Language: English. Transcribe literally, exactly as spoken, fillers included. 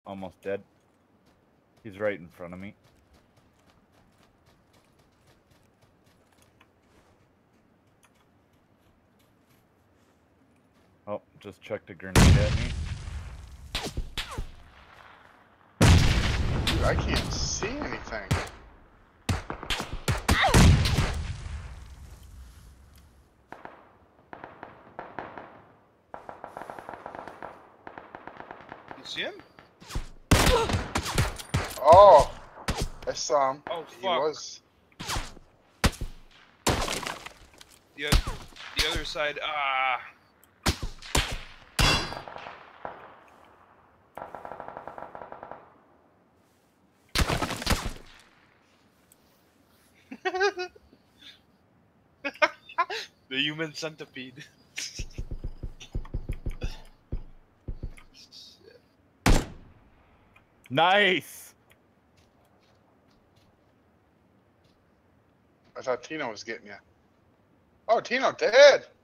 almost dead. He's right in front of me. Oh, just chucked a grenade at me. Dude, I can't see anything. You see him? Oh, I saw him. Oh, He fuck. was. The, oth- the other side, ah. The human centipede. Nice! I thought Tino was getting you. Oh, Tino dead.